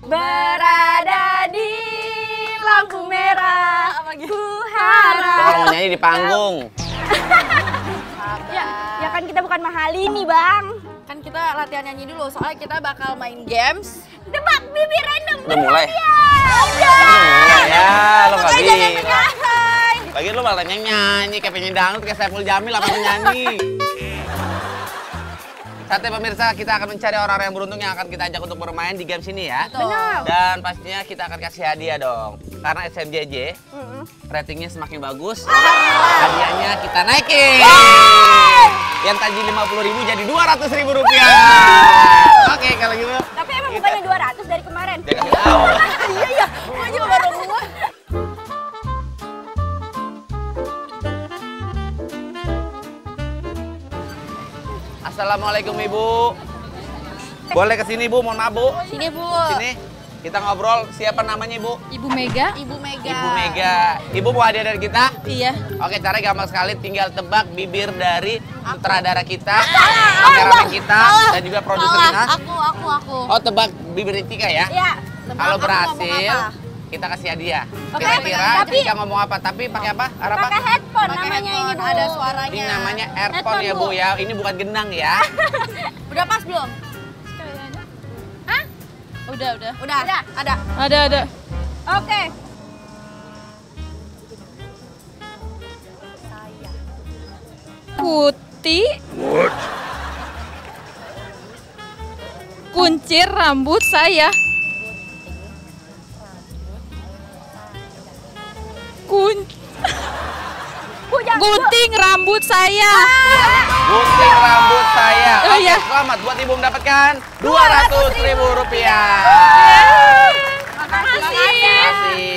berada di lampu merah. Ku harap. Kalau mau nyanyi di panggung. Ya kan kita bukan Mahalini, Bang. Kan kita latihan nyanyi dulu, soalnya kita bakal main games. Tebak bibir random. Udah mulai? Udah. Ya, lo nggak Makanya jangan bisa. menyanyi. Lagi lo malah nyanyi, kayak pengen dangdut, kayak Saiful Jamil apa nyanyi. Saatnya pemirsa, kita akan mencari orang-orang yang beruntung yang akan kita ajak untuk bermain di games ini ya. Benar. Dan pastinya kita akan kasih hadiah dong. Karena SMJJ ratingnya semakin bagus, hadiahnya kita naikin. Yang tadi 50.000 jadi 200.000 rupiah. Oke, kalau gitu. Tapi emang bukannya 200 dari kemarin? Dia kasih tahu. Iya, gue juga baru ngeh. Assalamualaikum Ibu. Boleh ke sini Bu, mohon maaf Bu. Sini, Bu. Sini. Kita ngobrol. Siapa namanya Ibu? Ibu Mega. Ibu Mega. Ibu Mega. Ibu mau hadiah dari kita? Iya. Oke, caranya gampang sekali. Tinggal tebak bibir dari sutradara kita, kameramen kita, dan juga produser kita. Aku. Oh, tebak bibir Tika ya? Iya. Kalau Aku berhasil, ngomong apa? kita kasih hadiah. Oke, Kira-kira tapi- Tika ngomong apa? Tapi pakai apa? Arah apa? Pakai headphone Pakai namanya ini, headphone, Bu. ada suaranya. Ini namanya earphone Headphone, ya Bu Bu. ya. Ini bukan gendang ya. Udah pas belum? Hah? Udah. Udah. Ada. Oke. Putih. Kuncir rambut saya. Bu, jangan. Gunting rambut saya. Gunting rambut saya. Oh, Oke, iya. selamat buat Ibu mendapatkan 200.000 rupiah. Makasih. Terima kasih.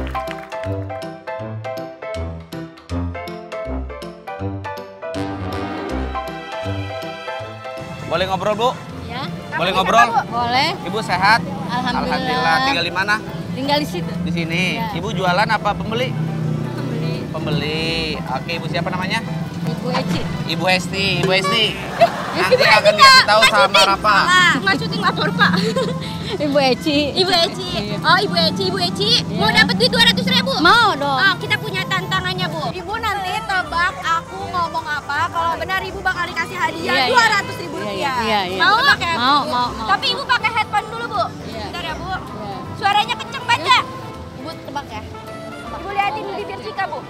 Boleh ngobrol Bu? Ya, Boleh ngobrol? boleh. Ibu sehat? Alhamdulillah. Tinggal di mana? Tinggal di situ. Di sini. Ya. Ibu jualan apa pembeli? Beli Pembeli. Oke, Ibu siapa namanya? Ibu Eci. Ibu Hesti. Ibu Hesti. Nanti Ibu Hesti akan nggak? dikasih tahu Nggak sama syuting? Rafa. Nggak syuting lapor, Pak. Ibu Eci. Ibu Eci. Oh, Ibu Eci. Mau Iya. dapat duit 200.000? Mau dong. Oh, kita punya tantangannya, Bu. Ibu nanti tebak aku ngomong apa. Kalau benar Ibu bakal dikasih hadiah Iya, iya. 200.000 rupiah. Iya. Mau tebak ya? Mau, Bu? mau. Tapi Ibu pakai headphone dulu, Bu. Iya. Bentar ya, Bu. Iya. Suaranya kenceng banget nggak? Ibu tebak ya. Ibu liatin bibir Cika, Bu.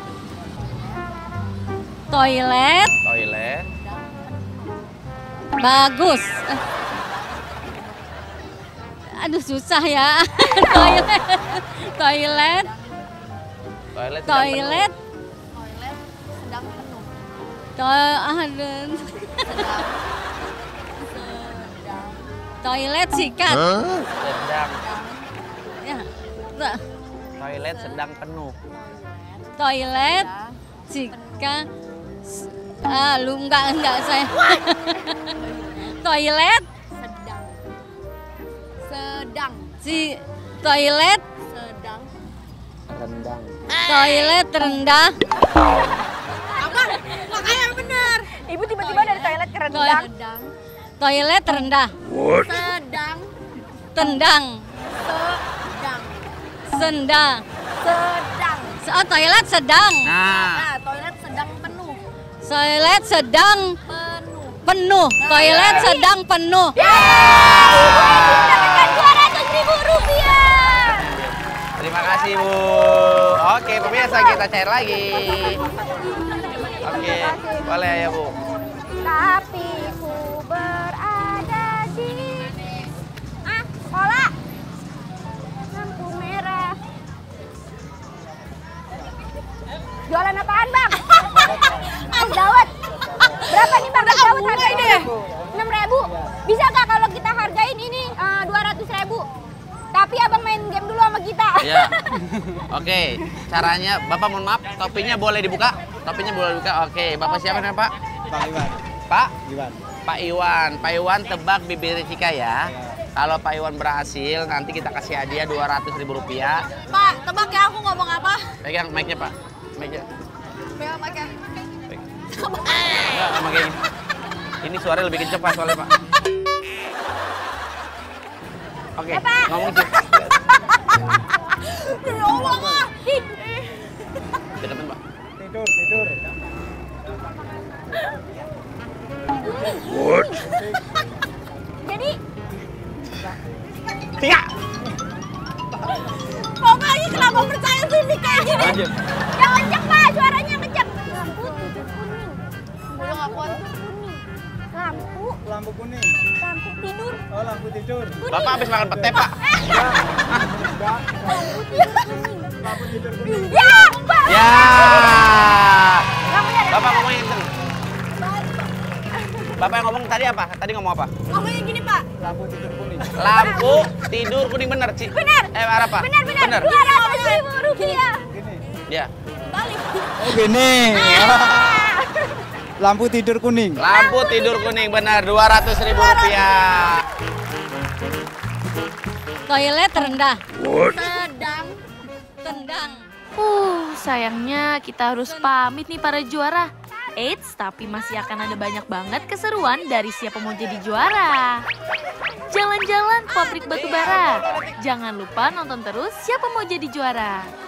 Toilet Toilet. bagus. Aduh susah ya. Toilet. Toilet. Toilet. Sedang penuh. Aduh. Toilet sikat. Sedang. Ya. Tuh. Toilet sedang penuh. Toilet sikat. Lu enggak saya. Toilet Sedang. si toilet Rendang. toilet rendah. Apa? Makanya bener. Ibu tiba-tiba dari toilet ke rendang. Sedang. Toilet rendah. Sedang. Tendang. Sedang. Sendang. Sedang. Oh, toilet sedang. Nah, Nah, toilet sedang penuh. Toilet sedang Penuh. penuh. Toilet sedang penuh. Mendapatkan 200.000 rupiah. terima kasih Bu. Oke, pemirsa kita cair lagi. Oke, boleh ya Bu. Tapi ku berada di sekolah. Lampu merah. Jualan apaan, Bang? Es dawet. Berapa nih, Bang? Es dawet harganya? 6.000. Bisa nggak kalau kita hargain ini 200.000? Tapi Abang main game dulu sama kita. Iya. Oke, caranya Bapak mohon maaf, topinya boleh dibuka? Topinya boleh dibuka. Oke, Bapak siapa namanya, Pak? Pak Iwan. Pak? Iwan. Pak Iwan. Pak Iwan tebak bibir Cika ya. Kalau Pak Iwan berhasil, nanti kita kasih hadiah 200.000 rupiah. Pak, tebak ya aku ngomong apa? Pegang mic-nya, Pak. Mic-nya. Pegang pakai. Enggak, sama kayak gini. Ini suara lebih kenceng Pak soalnya Pak. Oke, Apa? ngomong sih. Ya Allah, Kak. Ke depan, Pak. Tidur. Jadi, 3. Pokoknya kenapa percaya sih Mik kayak gini? Lanjut. yang kenceng Pak, suaranya kenceng. Lampu tidur kuning. Udah gak kuat. Lampu, Lampu kuning. lampu tidur Oh, lampu tidur. kuning. Bapak habis makan pete, Pak. Enggak. Lampu tidur kuning. Lampu tidur kuning. Ya, Pak. Ya. Kamu ya, Bapak ngomongin kenceng. Bapak yang ngomong tadi apa? Tadi ngomong apa? Ngomongnya gini, Pak. Lampu tidur kuning. Lampu tidur kuning bener, Ci. Benar. Apa? Benar. 200.000 rupiah. Gini. Ya. Balik. Oh, gini. Lampu tidur kuning. Lampu tidur kuning benar 200.000 rupiah. Toilet terendah. Sedang. Tendang. Sayangnya kita harus pamit nih para juara. Eits, tapi masih akan ada banyak banget keseruan dari siapa mau jadi juara. Jalan-jalan pabrik batubara. Jangan lupa nonton terus siapa mau jadi juara.